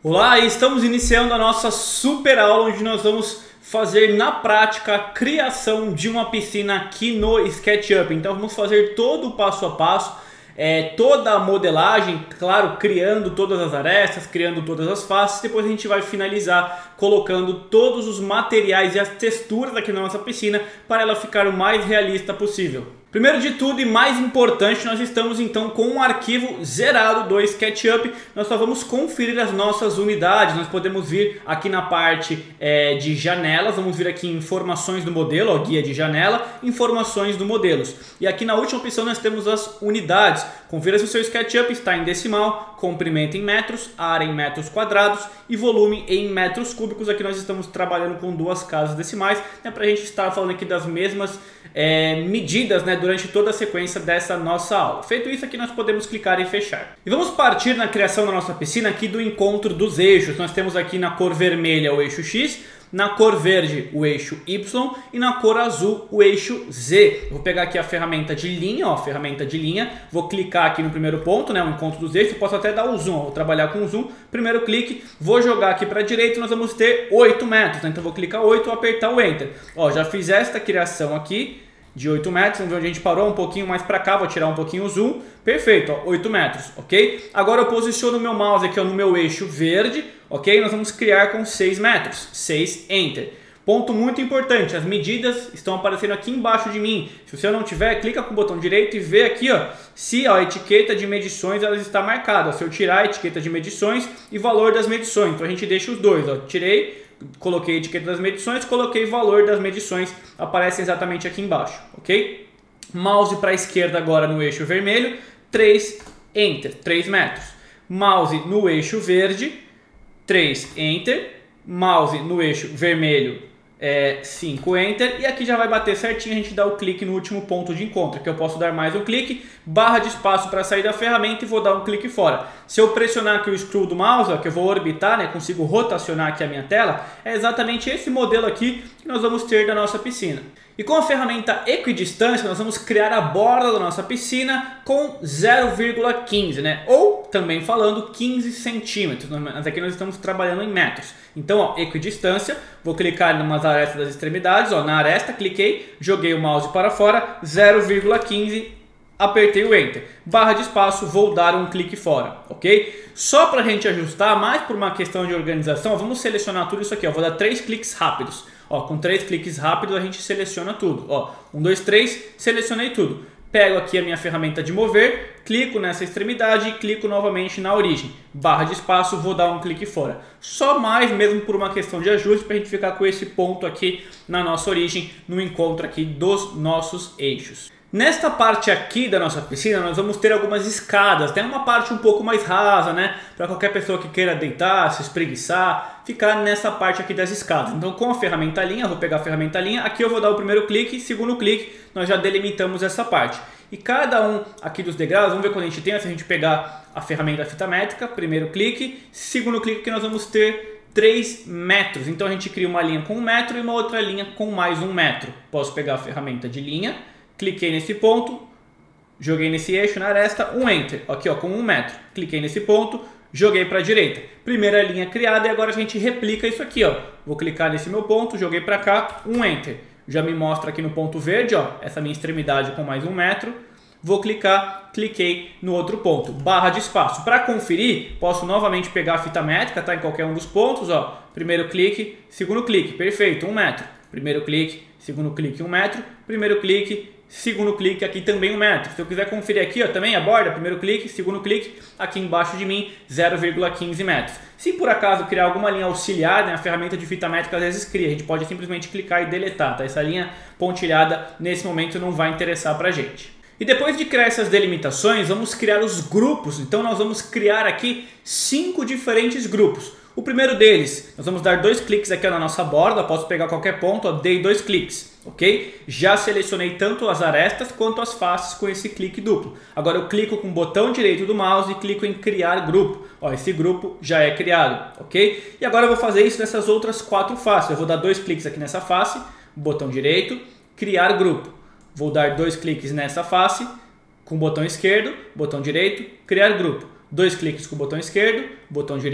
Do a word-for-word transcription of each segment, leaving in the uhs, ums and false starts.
Olá, estamos iniciando a nossa super aula onde nós vamos fazer na prática a criação de uma piscina aqui no SketchUp. Então vamos fazer todo o passo a passo, é, toda a modelagem, claro, criando todas as arestas, criando todas as faces. Depois a gente vai finalizar colocando todos os materiais e as texturas aqui na nossa piscina para ela ficar o mais realista possível. Primeiro de tudo e mais importante, nós estamos então com um arquivo zerado do SketchUp. Nós só vamos conferir as nossas unidades. Nós podemos vir aqui na parte é, de janelas, vamos vir aqui em informações do modelo, ó, guia de janela, informações do modelos. E aqui na última opção nós temos as unidades. Confira se o seu SketchUp está em decimal, comprimento em metros, área em metros quadrados e volume em metros cúbicos. Aqui nós estamos trabalhando com duas casas decimais, né, para a gente estar falando aqui das mesmas é, medidas, né, durante toda a sequência dessa nossa aula. Feito isso, aqui nós podemos clicar em fechar. E vamos partir na criação da nossa piscina aqui do encontro dos eixos. Nós temos aqui na cor vermelha o eixo X, na cor verde o eixo Y e na cor azul o eixo Z. Eu vou pegar aqui a ferramenta de linha, ó, ferramenta de linha, vou clicar aqui no primeiro ponto, né, o encontro dos eixos. Eu posso até dar o zoom, ó, vou trabalhar com o zoom, primeiro clique, vou jogar aqui para a direita e nós vamos ter oito metros, né? Então eu vou clicar oito e apertar o Enter. Ó, já fiz esta criação aqui de oito metros, vamos ver onde a gente parou, um pouquinho mais para cá, vou tirar um pouquinho o zoom, perfeito, ó, oito metros, ok? Agora eu posiciono o meu mouse aqui ó, no meu eixo verde, ok? Nós vamos criar com seis metros, seis, Enter. Ponto muito importante, as medidas estão aparecendo aqui embaixo de mim. Se você não tiver, clica com o botão direito e vê aqui ó, se ó, a etiqueta de medições ela está marcada. Ó, se eu tirar a etiqueta de medições e valor das medições, então a gente deixa os dois, ó, tirei, coloquei a etiqueta das medições, coloquei o valor das medições, aparecem exatamente aqui embaixo, ok? Mouse para a esquerda agora no eixo vermelho, três, Enter, três metros. Mouse no eixo verde, três, Enter. Mouse no eixo vermelho, é, cinco, Enter. E aqui já vai bater certinho, a gente dá o clique no último ponto de encontro, que eu posso dar mais um clique, barra de espaço para sair da ferramenta e vou dar um clique fora. Se eu pressionar aqui o scroll do mouse, ó, que eu vou orbitar, né, consigo rotacionar aqui a minha tela, é exatamente esse modelo aqui que nós vamos ter da nossa piscina. E com a ferramenta equidistância, nós vamos criar a borda da nossa piscina com zero vírgula quinze, né? Ou, também falando, quinze centímetros. Mas aqui nós estamos trabalhando em metros. Então, ó, equidistância, vou clicar em umas arestas das extremidades, ó, na aresta, cliquei, joguei o mouse para fora, zero vírgula quinze, apertei o Enter. Barra de espaço, vou dar um clique fora, ok? Só para a gente ajustar, mais por uma questão de organização, vamos selecionar tudo isso aqui, ó. Vou dar três cliques rápidos. Ó, com três cliques rápidos a gente seleciona tudo. Ó, um, dois, três, selecionei tudo. Pego aqui a minha ferramenta de mover, clico nessa extremidade e clico novamente na origem. Barra de espaço, vou dar um clique fora. Só mais mesmo por uma questão de ajuste para a gente ficar com esse ponto aqui na nossa origem, no encontro aqui dos nossos eixos. Nesta parte aqui da nossa piscina nós vamos ter algumas escadas, tem uma parte um pouco mais rasa, né? Para qualquer pessoa que queira deitar, se espreguiçar, ficar nessa parte aqui das escadas. Então com a ferramenta linha, vou pegar a ferramenta linha, aqui eu vou dar o primeiro clique, segundo clique, nós já delimitamos essa parte. E cada um aqui dos degraus, vamos ver quando a gente tem, se a gente pegar a ferramenta fita métrica, primeiro clique, segundo clique que nós vamos ter três metros. Então a gente cria uma linha com um metro e uma outra linha com mais um metro. Posso pegar a ferramenta de linha, cliquei nesse ponto, joguei nesse eixo na aresta, um Enter, aqui ó, com um metro. Cliquei nesse ponto, joguei para a direita. Primeira linha criada e agora a gente replica isso aqui, ó. Vou clicar nesse meu ponto, joguei para cá, um Enter. Já me mostra aqui no ponto verde, ó, essa minha extremidade com mais um metro. Vou clicar, cliquei no outro ponto, barra de espaço. Para conferir, posso novamente pegar a fita métrica, tá, em qualquer um dos pontos, ó. Primeiro clique, segundo clique, perfeito, um metro. Primeiro clique, segundo clique, um metro. Primeiro clique, segundo clique, aqui também um metro. Se eu quiser conferir aqui ó, também a borda, primeiro clique, segundo clique, aqui embaixo de mim zero vírgula quinze metros. Se por acaso criar alguma linha auxiliar, né, a ferramenta de fita métrica às vezes cria, a gente pode simplesmente clicar e deletar, tá? Essa linha pontilhada nesse momento não vai interessar pra gente. E depois de criar essas delimitações, vamos criar os grupos. Então nós vamos criar aqui cinco diferentes grupos. O primeiro deles, nós vamos dar dois cliques aqui na nossa borda, posso pegar qualquer ponto, ó, dei dois cliques, ok? Já selecionei tanto as arestas quanto as faces com esse clique duplo. Agora eu clico com o botão direito do mouse e clico em criar grupo. Ó, esse grupo já é criado, ok? E agora eu vou fazer isso nessas outras quatro faces. Eu vou dar dois cliques aqui nessa face, botão direito, criar grupo. Vou dar dois cliques nessa face, com o botão esquerdo, botão direito, criar grupo. Dois cliques com o botão esquerdo, botão direito,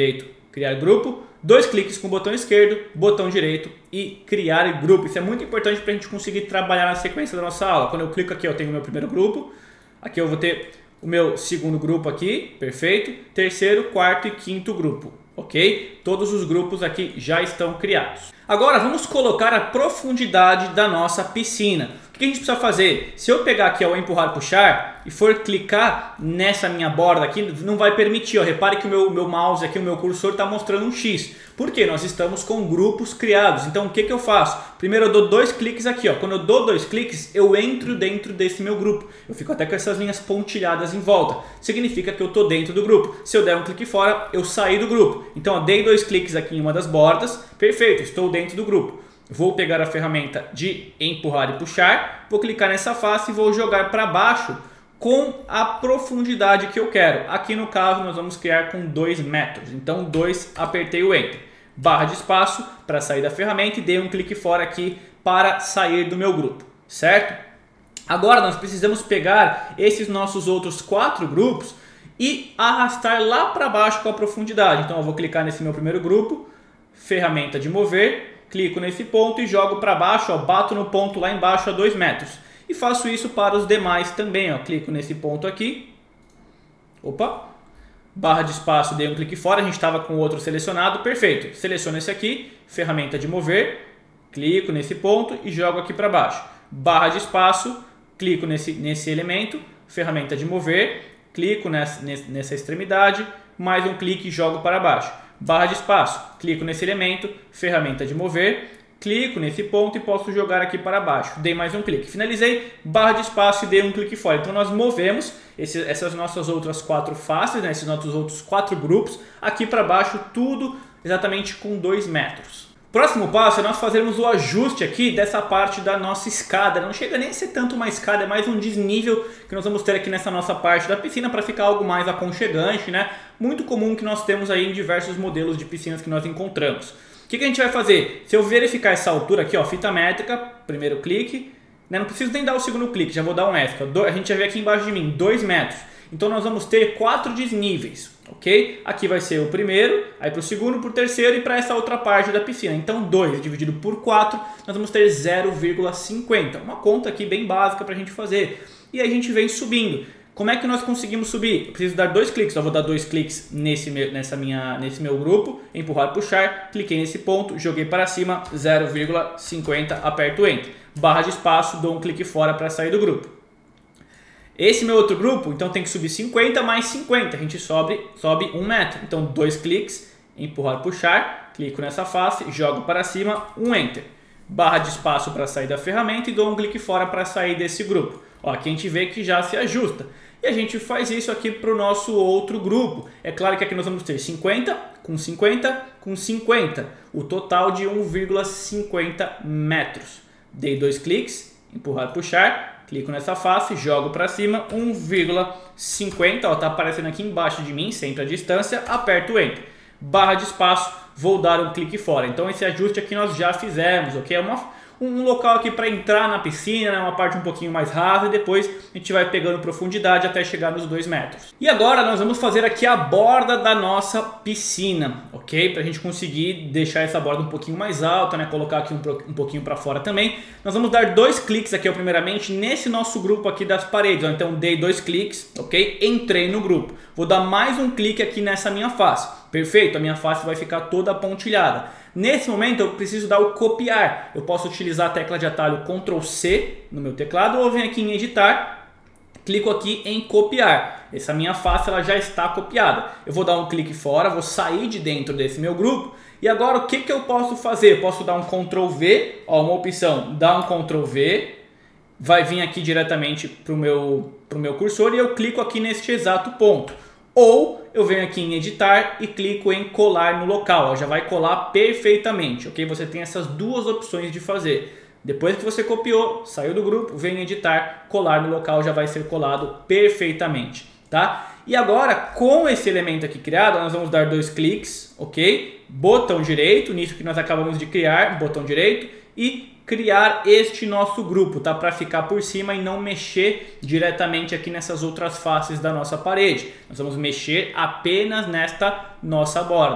criar grupo, dois cliques com o botão esquerdo, botão direito e criar grupo. Isso é muito importante para a gente conseguir trabalhar na sequência da nossa aula. Quando eu clico aqui, eu tenho o meu primeiro grupo, aqui eu vou ter o meu segundo grupo aqui, perfeito, terceiro, quarto e quinto grupo, ok? Todos os grupos aqui já estão criados. Agora vamos colocar a profundidade da nossa piscina. O que a gente precisa fazer? Se eu pegar aqui o empurrar puxar e for clicar nessa minha borda aqui, não vai permitir. Ó. Repare que o meu, meu mouse aqui, o meu cursor está mostrando um X. Por quê? Nós estamos com grupos criados. Então o que, que eu faço? Primeiro eu dou dois cliques aqui. Ó. Quando eu dou dois cliques, eu entro dentro desse meu grupo. Eu fico até com essas linhas pontilhadas em volta. Significa que eu estou dentro do grupo. Se eu der um clique fora, eu saí do grupo. Então eu dei dois cliques aqui em uma das bordas. Perfeito, estou dentro do grupo. Vou pegar a ferramenta de empurrar e puxar, vou clicar nessa face e vou jogar para baixo com a profundidade que eu quero. Aqui no caso nós vamos criar com dois metros, então dois, apertei o Enter. Barra de espaço para sair da ferramenta e dei um clique fora aqui para sair do meu grupo, certo? Agora nós precisamos pegar esses nossos outros quatro grupos e arrastar lá para baixo com a profundidade. Então eu vou clicar nesse meu primeiro grupo, ferramenta de mover, clico nesse ponto e jogo para baixo, ó, bato no ponto lá embaixo a dois metros. E faço isso para os demais também, ó, clico nesse ponto aqui, opa, barra de espaço, dei um clique fora, a gente estava com o outro selecionado, perfeito. Seleciono esse aqui, ferramenta de mover, clico nesse ponto e jogo aqui para baixo. Barra de espaço, clico nesse, nesse elemento, ferramenta de mover, clico nessa, nessa extremidade, mais um clique e jogo para baixo. Barra de espaço, clico nesse elemento, ferramenta de mover, clico nesse ponto e posso jogar aqui para baixo. Dei mais um clique. Finalizei, barra de espaço e dei um clique fora. Então nós movemos esse, essas nossas outras quatro faces, né, esses nossos outros quatro grupos, aqui para baixo, tudo exatamente com dois metros. Próximo passo é nós fazermos o ajuste aqui dessa parte da nossa escada. Não chega nem a ser tanto uma escada, é mais um desnível que nós vamos ter aqui nessa nossa parte da piscina para ficar algo mais aconchegante, né? Muito comum que nós temos aí em diversos modelos de piscinas que nós encontramos. O que, que a gente vai fazer? Se eu verificar essa altura aqui, ó, fita métrica, primeiro clique, né? Não preciso nem dar o segundo clique, já vou dar um extra. A gente já vê aqui embaixo de mim, dois metros. Então nós vamos ter quatro desníveis, ok? Aqui vai ser o primeiro, aí para o segundo, para o terceiro e para essa outra parte da piscina. Então dois dividido por quatro, nós vamos ter zero vírgula cinquenta. Uma conta aqui bem básica para a gente fazer. E aí a gente vem subindo. Como é que nós conseguimos subir? Eu preciso dar dois cliques, eu vou dar dois cliques nesse meu, nessa minha, nesse meu grupo, empurrar, puxar, cliquei nesse ponto, joguei para cima, zero vírgula cinquenta, aperto Enter. Barra de espaço, dou um clique fora para sair do grupo. Esse meu outro grupo, então tem que subir cinquenta mais cinquenta, a gente sobe, sobe um metro. Então dois cliques, empurrar, puxar, clico nessa face, jogo para cima, um Enter. Barra de espaço para sair da ferramenta e dou um clique fora para sair desse grupo. Ó, aqui a gente vê que já se ajusta. E a gente faz isso aqui para o nosso outro grupo. É claro que aqui nós vamos ter cinquenta com cinquenta com cinquenta, o total de um vírgula cinquenta metros. Dei dois cliques, empurrar, puxar. Clico nessa face, jogo para cima, um vírgula cinquenta, está aparecendo aqui embaixo de mim, sempre a distância, aperto o Enter. Barra de espaço, vou dar um clique fora. Então esse ajuste aqui nós já fizemos, ok? É uma, um local aqui para entrar na piscina, né? Uma parte um pouquinho mais rasa e depois a gente vai pegando profundidade até chegar nos dois metros. E agora nós vamos fazer aqui a borda da nossa piscina, ok? Para a gente conseguir deixar essa borda um pouquinho mais alta, né? Colocar aqui um, um pouquinho para fora também. Nós vamos dar dois cliques aqui, ó, primeiramente, nesse nosso grupo aqui das paredes. Ó. Então dei dois cliques, ok? Entrei no grupo. Vou dar mais um clique aqui nessa minha face. Perfeito, a minha face vai ficar toda pontilhada. Nesse momento eu preciso dar o copiar. Eu posso utilizar a tecla de atalho control C no meu teclado ou venho aqui em editar, clico aqui em copiar. Essa minha face ela já está copiada. Eu vou dar um clique fora, vou sair de dentro desse meu grupo. E agora o que, que eu posso fazer? Eu posso dar um control V, ó, uma opção, dar um control V, vai vir aqui diretamente para o meu, pro meu cursor e eu clico aqui neste exato ponto. Ou eu venho aqui em editar e clico em colar no local, ó, já vai colar perfeitamente, ok? Você tem essas duas opções de fazer. Depois que você copiou, saiu do grupo, vem em editar, colar no local, já vai ser colado perfeitamente, tá? E agora, com esse elemento aqui criado, nós vamos dar dois cliques, ok? Botão direito, nisso que nós acabamos de criar, botão direito e criar este nosso grupo, tá? Para ficar por cima e não mexer diretamente aqui nessas outras faces da nossa parede. Nós vamos mexer apenas nesta nossa borda.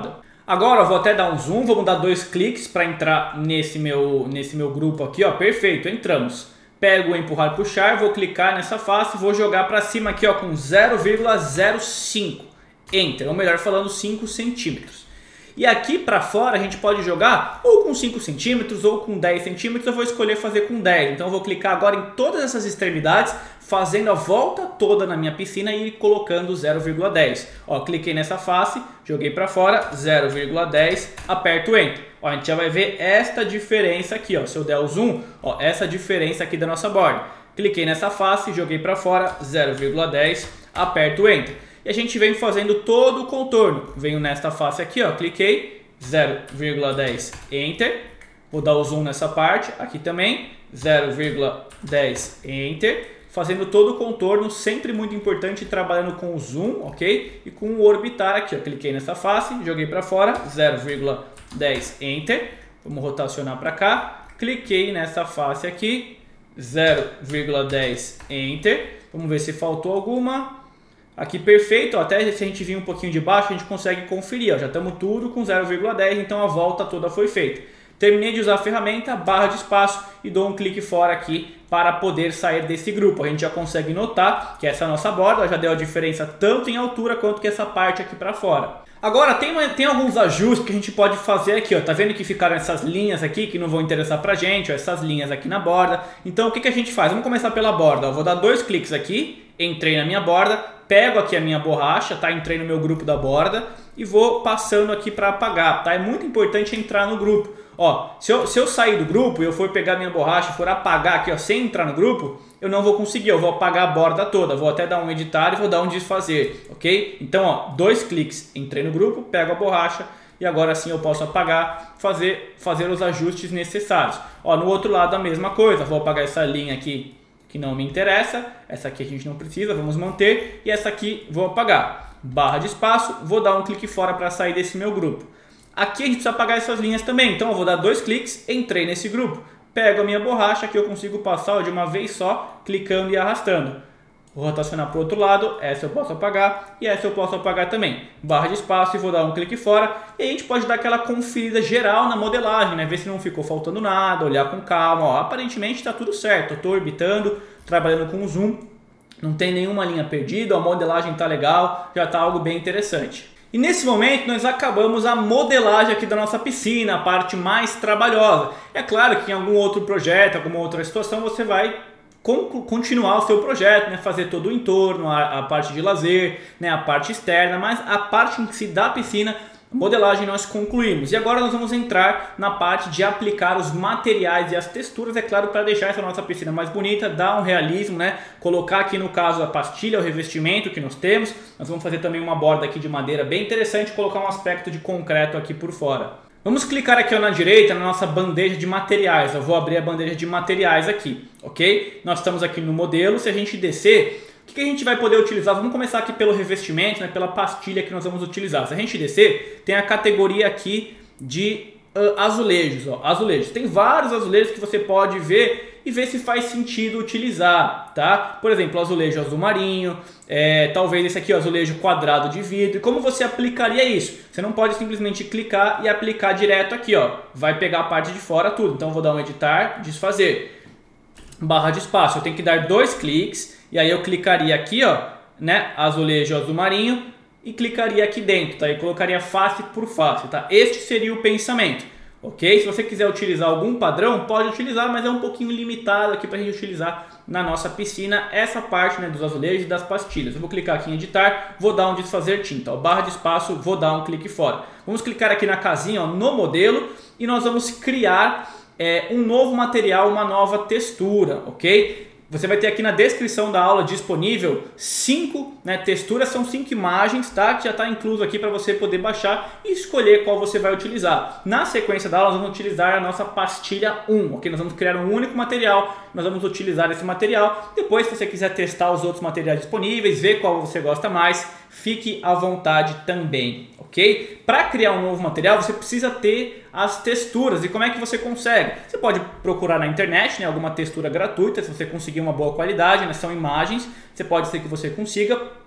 Agora eu vou até dar um zoom, vou dar dois cliques para entrar nesse meu, nesse meu grupo aqui, ó, perfeito, entramos. Pego o empurrar e puxar, vou clicar nessa face, vou jogar para cima aqui, ó, com zero vírgula zero cinco, enter, ou melhor falando, cinco centímetros. E aqui para fora a gente pode jogar ou com cinco centímetros ou com dez centímetros, eu vou escolher fazer com dez. Então eu vou clicar agora em todas essas extremidades, fazendo a volta toda na minha piscina e colocando zero vírgula dez. Ó, cliquei nessa face, joguei para fora, zero vírgula dez, aperto Enter. Ó, a gente já vai ver esta diferença aqui, ó. Se eu der o zoom, ó, essa diferença aqui da nossa borda. Cliquei nessa face, joguei para fora, zero vírgula dez, aperto Enter. E a gente vem fazendo todo o contorno. Venho nesta face aqui, ó, cliquei, zero vírgula dez, Enter. Vou dar o zoom nessa parte, aqui também, zero vírgula dez, Enter. Fazendo todo o contorno, sempre muito importante, trabalhando com o zoom, ok? E com o orbitar aqui, ó, cliquei nessa face, joguei para fora, zero vírgula dez, Enter. Vamos rotacionar para cá, cliquei nessa face aqui, zero vírgula dez, Enter. Vamos ver se faltou alguma. Aqui perfeito, ó, até se a gente vir um pouquinho de baixo a gente consegue conferir, ó, já estamos tudo com zero vírgula dez, então a volta toda foi feita. Terminei de usar a ferramenta, barra de espaço e dou um clique fora aqui para poder sair desse grupo. A gente já consegue notar que essa nossa borda já deu a diferença tanto em altura quanto que essa parte aqui para fora. Agora tem, tem alguns ajustes que a gente pode fazer aqui, ó. Tá vendo que ficaram essas linhas aqui que não vão interessar pra gente, ó, essas linhas aqui na borda. Então o que, que a gente faz? Vamos começar pela borda, ó. Vou dar dois cliques aqui, entrei na minha borda, pego aqui a minha borracha, tá? Entrei no meu grupo da borda e vou passando aqui para apagar, tá? É muito importante entrar no grupo. Ó, se eu, se eu sair do grupo e eu for pegar minha borracha e for apagar aqui, ó, sem entrar no grupo, eu não vou conseguir, eu vou apagar a borda toda. Vou até dar um editar e vou dar um desfazer, ok? Então, ó, dois cliques, entrei no grupo, pego a borracha e agora sim eu posso apagar, fazer, fazer os ajustes necessários. Ó, no outro lado a mesma coisa, vou apagar essa linha aqui que não me interessa, essa aqui a gente não precisa, vamos manter, e essa aqui vou apagar. Barra de espaço, vou dar um clique fora para sair desse meu grupo. Aqui a gente precisa apagar essas linhas também, então eu vou dar dois cliques, entrei nesse grupo, pego a minha borracha, que eu consigo passar ó, de uma vez só, clicando e arrastando. Vou rotacionar para o outro lado, essa eu posso apagar e essa eu posso apagar também. Barra de espaço e vou dar um clique fora. E a gente pode dar aquela conferida geral na modelagem, né? Ver se não ficou faltando nada, olhar com calma. Ó, aparentemente está tudo certo, eu estou orbitando, trabalhando com o zoom, não tem nenhuma linha perdida, a modelagem está legal, já está algo bem interessante. E nesse momento nós acabamos a modelagem aqui da nossa piscina, a parte mais trabalhosa. É claro que em algum outro projeto, alguma outra situação você vai continuar o seu projeto, né? Fazer todo o entorno, a, a parte de lazer, né? A parte externa, mas a parte em si da piscina, a modelagem nós concluímos. E agora nós vamos entrar na parte de aplicar os materiais e as texturas, é claro, para deixar essa nossa piscina mais bonita, dar um realismo, né? Colocar aqui no caso a pastilha, o revestimento que nós temos. Nós vamos fazer também uma borda aqui de madeira bem interessante, colocar um aspecto de concreto aqui por fora. Vamos clicar aqui ó, na direita na nossa bandeja de materiais. Eu vou abrir a bandeja de materiais aqui, ok? Nós estamos aqui no modelo. Se a gente descer, o que, que a gente vai poder utilizar? Vamos começar aqui pelo revestimento, né, pela pastilha que nós vamos utilizar. Se a gente descer, tem a categoria aqui de uh, azulejos. Ó, azulejos. Tem vários azulejos que você pode ver e ver se faz sentido utilizar, tá? Por exemplo, azulejo azul marinho, é, talvez esse aqui, o azulejo quadrado de vidro. E como você aplicaria isso? Você não pode simplesmente clicar e aplicar direto aqui, ó. Vai pegar a parte de fora tudo. Então, eu vou dar um editar, desfazer. Barra de espaço. Eu tenho que dar dois cliques e aí eu clicaria aqui, ó, né? Azulejo azul marinho e clicaria aqui dentro, tá? E colocaria face por face, tá? Este seria o pensamento. Ok? Se você quiser utilizar algum padrão, pode utilizar, mas é um pouquinho limitado aqui para a gente utilizar na nossa piscina essa parte, né, dos azulejos e das pastilhas. Eu vou clicar aqui em editar, vou dar um desfazer tinta, ó, barra de espaço, vou dar um clique fora. Vamos clicar aqui na casinha, ó, no modelo e nós vamos criar é, um novo material, uma nova textura, ok? Você vai ter aqui na descrição da aula disponível cinco, né, texturas, são cinco imagens, tá? Que já está incluso aqui para você poder baixar e escolher qual você vai utilizar. Na sequência da aula nós vamos utilizar a nossa pastilha um, ok? Nós vamos criar um único material, nós vamos utilizar esse material. Depois, se você quiser testar os outros materiais disponíveis, ver qual você gosta mais, fique à vontade também, ok? Para criar um novo material você precisa ter as texturas. E como é que você consegue? Você pode procurar na internet, né, alguma textura gratuita, se você conseguir uma boa qualidade, né, são imagens, você pode ser que você consiga.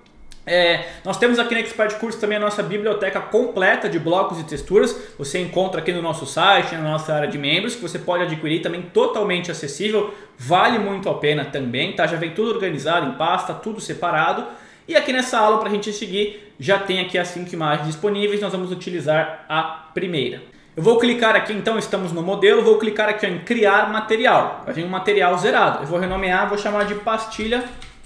É, nós temos aqui na Expert Cursos também a nossa biblioteca completa de blocos e texturas. Você encontra aqui no nosso site, na nossa área de membros, que você pode adquirir também totalmente acessível. Vale muito a pena também, tá? Já vem tudo organizado em pasta, tudo separado. E aqui nessa aula, para a gente seguir, já tem aqui as cinco imagens disponíveis. Nós vamos utilizar a primeira. Eu vou clicar aqui, então estamos no modelo, vou clicar aqui em criar material. Vai vir um material zerado. Eu vou renomear, vou chamar de pastilha,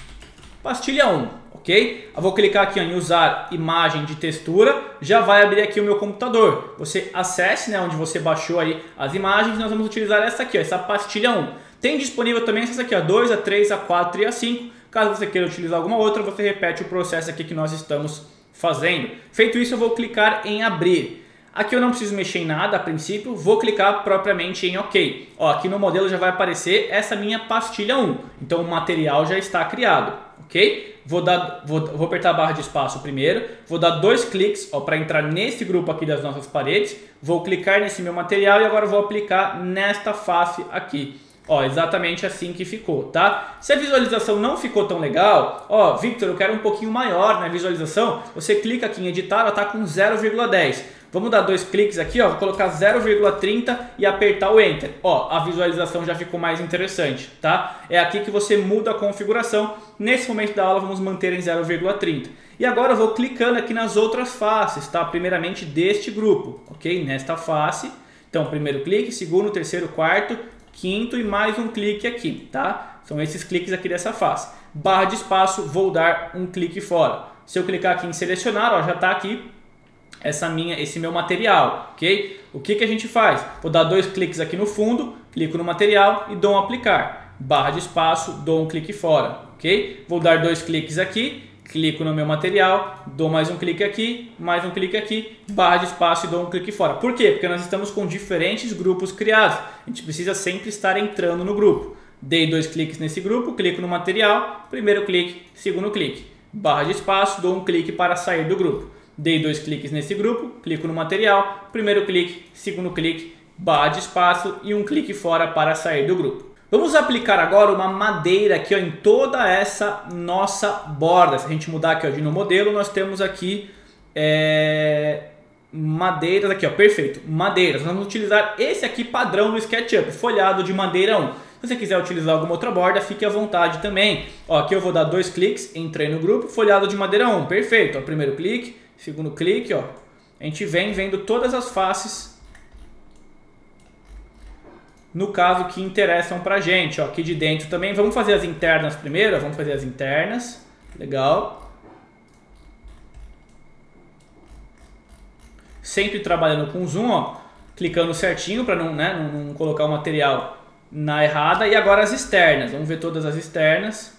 pastilha um. Ok? Eu vou clicar aqui em usar imagem de textura, já vai abrir aqui o meu computador. Você acesse, né, onde você baixou aí as imagens, nós vamos utilizar essa aqui, ó, essa pastilha um. Tem disponível também essa aqui, a dois, a três, a quatro e a cinco. Caso você queira utilizar alguma outra, você repete o processo aqui que nós estamos fazendo. Feito isso, eu vou clicar em abrir. Aqui eu não preciso mexer em nada a princípio, vou clicar propriamente em OK. Ó, aqui no modelo já vai aparecer essa minha pastilha um, então o material já está criado, ok? Vou, dar, vou, vou apertar a barra de espaço primeiro, vou dar dois cliques para entrar nesse grupo aqui das nossas paredes, vou clicar nesse meu material e agora vou aplicar nesta face aqui. Ó, exatamente assim que ficou, tá? Se a visualização não ficou tão legal, ó, Victor, eu quero um pouquinho maior na visualização, você clica aqui em editar, ela tá com zero vírgula dez. Vamos dar dois cliques aqui, ó, vou colocar zero vírgula trinta e apertar o Enter. Ó, a visualização já ficou mais interessante, tá? É aqui que você muda a configuração. Nesse momento da aula vamos manter em zero vírgula trinta. E agora eu vou clicando aqui nas outras faces, tá? Primeiramente deste grupo, ok? Nesta face. Então, primeiro clique, segundo, terceiro, quarto, quinto e mais um clique aqui, tá? São esses cliques aqui dessa face. Barra de espaço, vou dar um clique fora. Se eu clicar aqui em selecionar, ó, já está aqui essa minha, esse meu material, ok? O que que a gente faz? Vou dar dois cliques aqui no fundo, clico no material e dou um aplicar. Barra de espaço, dou um clique fora, ok? Vou dar dois cliques aqui, clico no meu material, dou mais um clique aqui, mais um clique aqui, barra de espaço e dou um clique fora. Por quê? Porque nós estamos com diferentes grupos criados. A gente precisa sempre estar entrando no grupo. Dei dois cliques nesse grupo, clico no material, primeiro clique, segundo clique. Barra de espaço, dou um clique para sair do grupo. Dei dois cliques nesse grupo, clico no material, primeiro clique, segundo clique, barra de espaço e um clique fora para sair do grupo. Vamos aplicar agora uma madeira aqui, ó, em toda essa nossa borda. Se a gente mudar aqui, ó, de no modelo, nós temos aqui é, madeiras aqui, ó, perfeito, madeiras. Nós vamos utilizar esse aqui padrão no SketchUp, folhado de madeira um. Se você quiser utilizar alguma outra borda, fique à vontade também. Ó, aqui eu vou dar dois cliques, entrei no grupo, folhado de madeira um, perfeito. Ó, primeiro clique, segundo clique, ó, a gente vem vendo todas as faces, no caso que interessam pra gente, ó, aqui de dentro também. Vamos fazer as internas primeiro, ó, vamos fazer as internas, legal. Sempre trabalhando com zoom, ó, clicando certinho para não, né, não, não colocar o material na errada. E agora as externas, vamos ver todas as externas.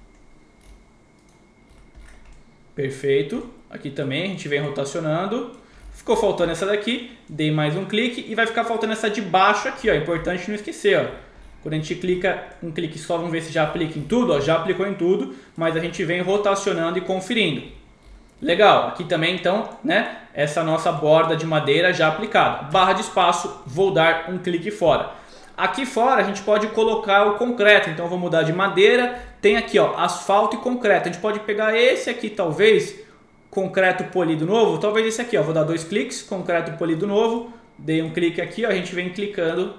Perfeito. Aqui também a gente vem rotacionando. Ficou faltando essa daqui, dei mais um clique e vai ficar faltando essa de baixo aqui, ó. Importante não esquecer, ó. Quando a gente clica um clique só, vamos ver se já aplica em tudo, ó. Já aplicou em tudo, mas a gente vem rotacionando e conferindo. Legal, aqui também então, né, essa nossa borda de madeira já aplicada. Barra de espaço, vou dar um clique fora. Aqui fora a gente pode colocar o concreto, então eu vou mudar de madeira. Tem aqui, ó, asfalto e concreto. A gente pode pegar esse aqui, talvez, concreto polido novo, talvez esse aqui, ó, vou dar dois cliques, concreto polido novo, dei um clique aqui, ó, a gente vem clicando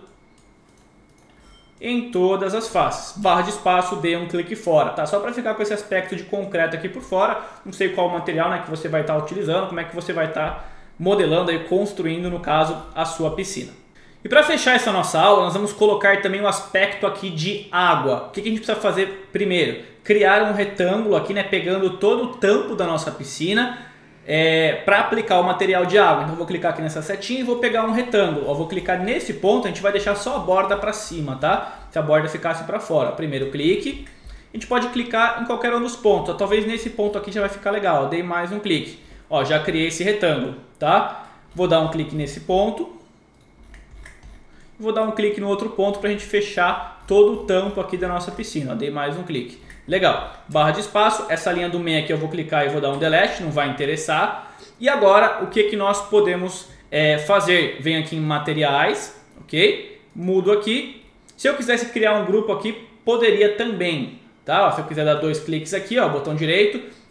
em todas as faces. Barra de espaço, dei um clique fora, tá? Só para ficar com esse aspecto de concreto aqui por fora. Não sei qual material, né, que você vai estar utilizando, como é que você vai estar modelando e construindo, no caso, a sua piscina. E para fechar essa nossa aula, nós vamos colocar também o aspecto aqui de água. O que a gente precisa fazer primeiro? Criar um retângulo aqui, né, pegando todo o tampo da nossa piscina é, para aplicar o material de água. Então eu vou clicar aqui nessa setinha e vou pegar um retângulo. Eu vou clicar nesse ponto, a gente vai deixar só a borda para cima, tá? Se a borda ficasse para fora. Primeiro clique. A gente pode clicar em qualquer um dos pontos. Ó, talvez nesse ponto aqui já vai ficar legal. Eu dei mais um clique. Ó, já criei esse retângulo, tá? Vou dar um clique nesse ponto. Vou dar um clique no outro ponto para a gente fechar todo o tampo aqui da nossa piscina. Ó, dei mais um clique. Legal. Barra de espaço. Essa linha do meio aqui eu vou clicar e vou dar um delete. Não vai interessar. E agora, o que, que nós podemos é, fazer? Venho aqui em materiais. Ok? Mudo aqui. Se eu quisesse criar um grupo aqui, poderia também. Tá? Ó, se eu quiser dar dois cliques aqui, ó, botão direito.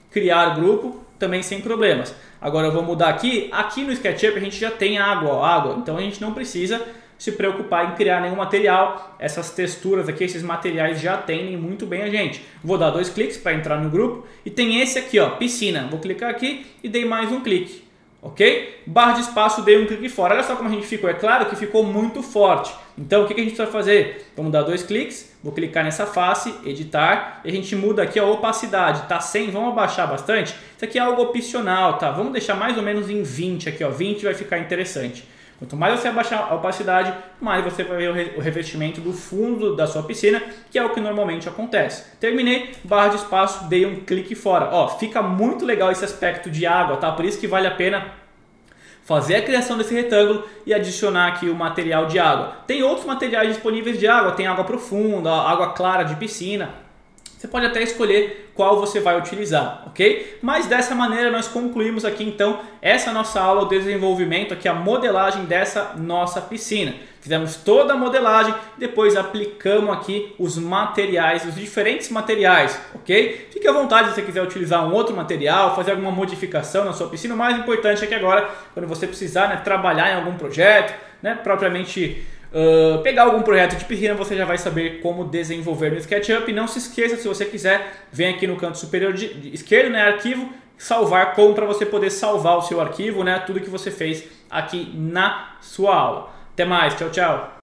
criar grupo, também sem problemas. Agora eu vou mudar aqui, aqui no SketchUp a gente já tem água, ó, água, então a gente não precisa se preocupar em criar nenhum material, essas texturas aqui, esses materiais já atendem muito bem a gente. Vou dar dois cliques para entrar no grupo e tem esse aqui, ó, piscina. Vou clicar aqui e dei mais um clique, ok? Barra de espaço, dei um clique fora. Olha só como a gente ficou, é claro que ficou muito forte. Então o que a gente vai fazer? Vamos dar dois cliques, vou clicar nessa face, editar, e a gente muda aqui a opacidade, tá cem, vamos abaixar bastante. Isso aqui é algo opcional, tá? Vamos deixar mais ou menos em vinte aqui, ó, vinte vai ficar interessante. Quanto mais você abaixar a opacidade, mais você vai ver o revestimento do fundo da sua piscina, que é o que normalmente acontece. Terminei, barra de espaço, dei um clique fora. Ó, fica muito legal esse aspecto de água, tá? Por isso que vale a pena fazer a criação desse retângulo e adicionar aqui o material de água. Tem outros materiais disponíveis de água, tem água profunda, água clara de piscina. Você pode até escolher qual você vai utilizar, ok? Mas dessa maneira nós concluímos aqui então essa nossa aula, o desenvolvimento aqui, a modelagem dessa nossa piscina. Fizemos toda a modelagem, depois aplicamos aqui os materiais, os diferentes materiais, ok? Fique à vontade se você quiser utilizar um outro material, fazer alguma modificação na sua piscina. O mais importante é que agora, quando você precisar, né, trabalhar em algum projeto, né, propriamente... Uh, pegar algum projeto de piscina, você já vai saber como desenvolver no SketchUp. E não se esqueça, se você quiser, vem aqui no canto superior de, de esquerdo, né, arquivo, salvar como, para você poder salvar o seu arquivo, né, tudo que você fez aqui na sua aula. Até mais, tchau, tchau!